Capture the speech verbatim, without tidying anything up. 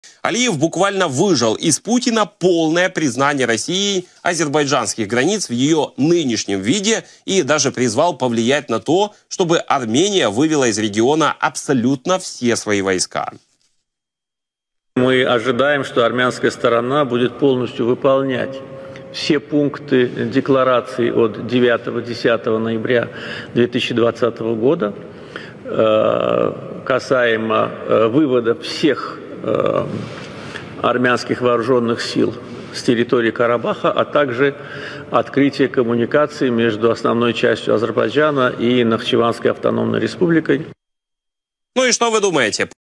Алиев буквально выжал из Путина полное признание России азербайджанских границ в ее нынешнем виде и даже призвал повлиять на то, чтобы Армения вывела из региона абсолютно все свои войска. Мы ожидаем, что армянская сторона будет полностью выполнять все пункты декларации от девятого-десятого ноября две тысячи двадцатого года касаемо вывода всех армянских вооруженных сил с территории Карабаха, а также открытие коммуникаций между основной частью Азербайджана и Нахчеванской автономной республикой. Ну и что вы думаете?